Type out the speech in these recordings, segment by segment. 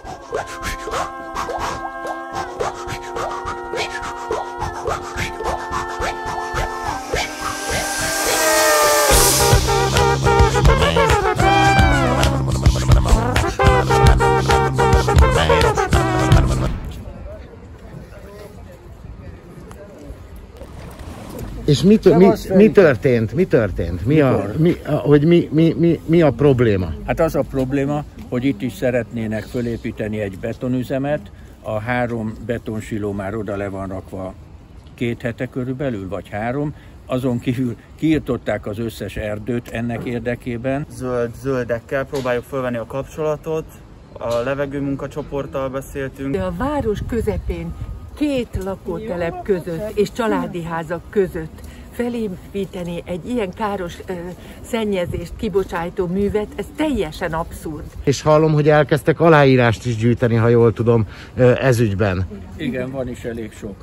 És mi történt? Mi történt? Mi a probléma? Hát az a probléma, hogy itt is szeretnének fölépíteni egy betonüzemet. A 3 betonsiló már oda le van rakva 2 hete körülbelül, vagy 3. Azon kívül kiirtották az összes erdőt ennek érdekében. Zöldekkel próbáljuk fölvenni a kapcsolatot. A levegőmunkacsoporttal beszéltünk. A város közepén 2 lakótelep között és családi házak között felépíteni egy ilyen káros szennyezést kibocsátó művet, ez teljesen abszurd. És hallom, hogy elkezdtek aláírást is gyűjteni, ha jól tudom, ez ügyben. Igen, van is elég sok.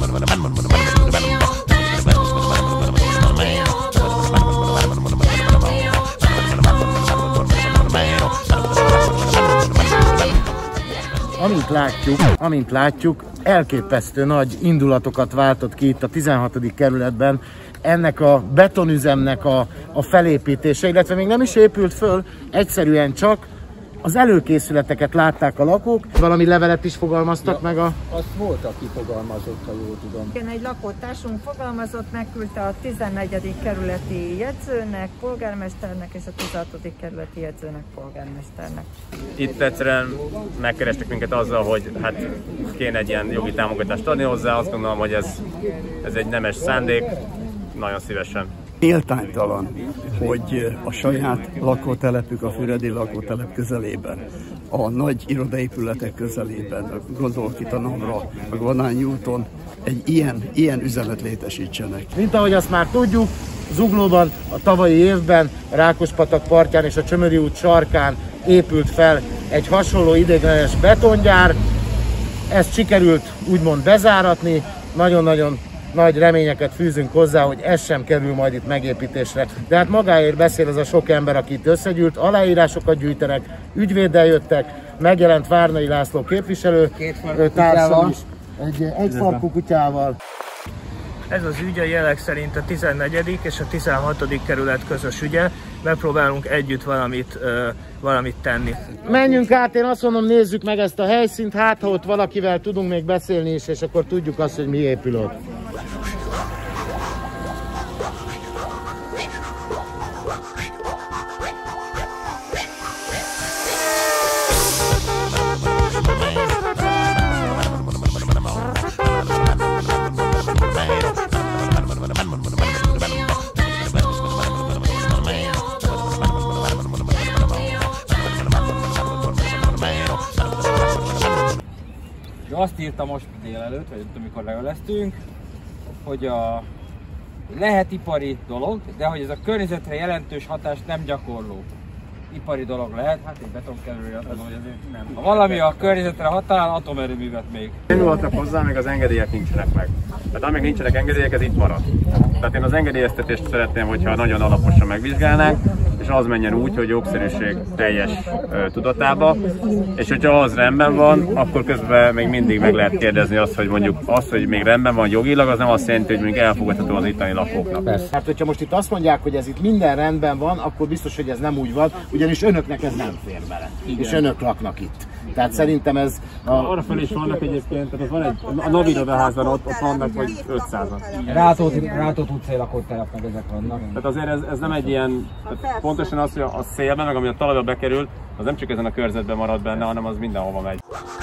Amint látjuk, elképesztő nagy indulatokat váltott ki itt a 16. kerületben ennek a betonüzemnek a felépítése, illetve még nem is épült föl, egyszerűen csak az előkészületeket látták a lakók. Valami levelet is fogalmaztak meg a... Azt volt, aki fogalmazott, ha jól tudom. Igen, egy lakótársunk fogalmazott, megküldte a 14. kerületi jegyzőnek, polgármesternek és a 16. kerületi jegyzőnek, polgármesternek. Itt egyszerűen megkerestek minket azzal, hogy hát kéne egy ilyen jogi támogatást adni hozzá. Azt gondolom, hogy ez egy nemes szándék, nagyon szívesen. Méltánytalan, hogy a saját lakótelepük, a füredi lakótelep közelében, a nagy irodaépületek közelében, gondolok itt a Namra, a Gvanányi úton, egy ilyen üzemet létesítsenek. Mint ahogy azt már tudjuk, Zuglóban a tavalyi évben a Rákospatak partján és a Csömöri út sarkán épült fel egy hasonló ideiglenes betongyár. Ezt sikerült úgymond bezáratni, nagyon-nagyon nagy reményeket fűzünk hozzá, hogy ez sem kerül majd itt megépítésre. De hát magáért beszél az a sok ember, aki itt összegyűlt, aláírásokat gyűjtenek, ügyvéddel jöttek, megjelent Várnai László képviselő társam is, egy farkú kutyával. Ez az ügy a jelek szerint a 14. és a 16. kerület közös ügye. Megpróbálunk együtt valamit tenni. Menjünk át, én azt mondom, nézzük meg ezt a helyszínt, hát ha ott valakivel tudunk még beszélni is, és akkor tudjuk azt, hogy mi épül ott. Azt írta most délelőtt, vagy amikor leveleztünk, hogy lehet ipari dolog, de hogy ez a környezetre jelentős hatást nem gyakorló. Ipari dolog lehet, hát egy betonkerülő, nem. Ha valami a környezetre hatál, atomerőművet még. Indultak hozzá, még az engedélyek nincsenek meg. Tehát amíg nincsenek engedélyek, ez itt marad. Tehát én az engedélyeztetést szeretném, hogyha nagyon alaposan megvizsgálnánk, és az menjen úgy, hogy jogszerűség teljes tudatába, és hogyha az rendben van, akkor közben még mindig meg lehet kérdezni azt, hogy mondjuk az, hogy még rendben van jogilag, az nem azt jelenti, hogy még elfogadható az itteni lakóknak. Hát, hogyha most itt azt mondják, hogy ez itt minden rendben van, akkor biztos, hogy ez nem úgy van, ugyanis önöknek ez nem fér bele. Igen. És önök laknak itt. Tehát szerintem ez... Arra fel is vannak egyébként, tehát van egy, a Naviradaházban ott vannak, vagy 500-an. Rátót utcai lakótelep meg ezek vannak. Tehát azért ez nem egy ilyen, pontosan az, hogy a szélben, meg ami a talajba bekerül, az nem csak ezen a körzetben marad benne, hanem az mindenhova megy.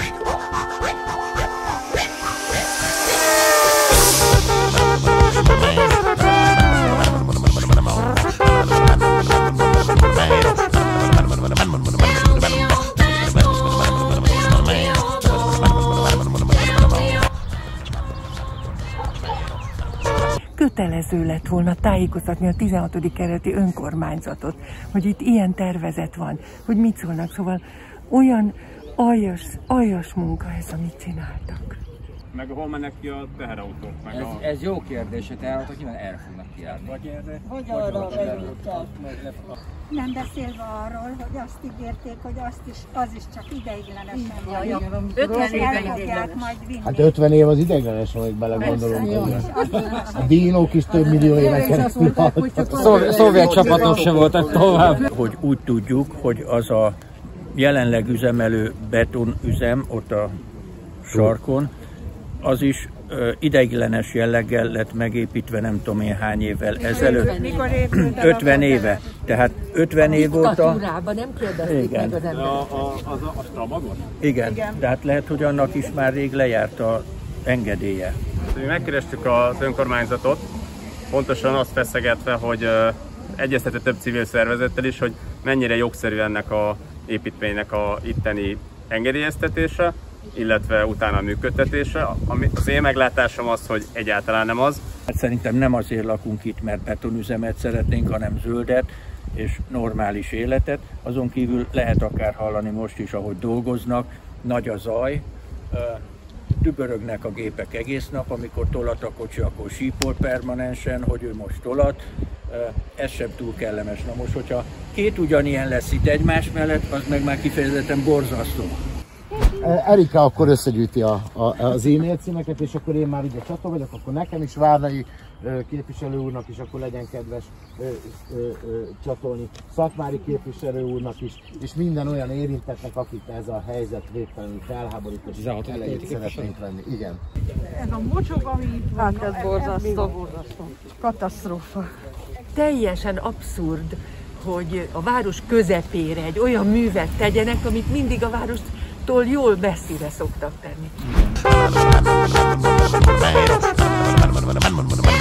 Kötelező lett volna tájékoztatni a 16. kerületi önkormányzatot, hogy itt ilyen tervezet van, hogy mit szólnak. Szóval olyan aljas munka ez, amit csináltak. Meg hol mennek ki a teherautók? Ez jó kérdés, a teherautók nyilván erre fognak kijárni. Vagy arra nem beszélve arról, hogy azt ígérték, hogy az is csak ideiglenesen van. 50 éven fogják majd vinni. Hát 50 év az ideiglenes, hogy belegondolunk. A dinók is több millió éve keresztül szovjet csapatok sem voltak tovább. Hogy úgy tudjuk, hogy az a jelenleg üzemelő betonüzem ott a sarkon, az is ideiglenes jelleggel lett megépítve nem tudom én hány évvel ezelőtt. 50 éve. Tehát 50 év óta... Diktatúrában nem kérdezték meg az embert. A Stramagon? Igen, de hát lehet, hogy annak is már rég lejárt a engedélye. Mi megkerestük az önkormányzatot, pontosan azt feszegetve, hogy egyeztetett több civil szervezettel is, hogy mennyire jogszerű ennek a építménynek a itteni engedélyeztetése, illetve utána a működtetése. Az én meglátásom az, hogy egyáltalán nem az. Hát szerintem nem azért lakunk itt, mert betonüzemet szeretnénk, hanem zöldet és normális életet. Azon kívül lehet akár hallani most is, ahogy dolgoznak, nagy a zaj, dübörögnek a gépek egész nap, amikor tolat a kocsi, akkor sípol permanensen, hogy ő most tolat. Ez sem túl kellemes. Na most, hogyha két ugyanilyen lesz itt egymás mellett, az meg már kifejezetten borzasztó. Erika akkor összegyűjti az e-mail címeket, és akkor én már ugye csata vagyok, akkor nekem is Várnai képviselő úrnak is akkor legyen kedves csatolni, Szatmári képviselő úrnak is, és minden olyan érintettnek, akit ez a helyzet végtelenül felháborító, és elejét szeretnénk venni. Igen. Ez a mocsog, ami itt van, hát ez borzasztó. Katasztrófa. Teljesen abszurd, hogy a város közepére egy olyan művet tegyenek, amit mindig a várostól jól messzire szoktak tenni.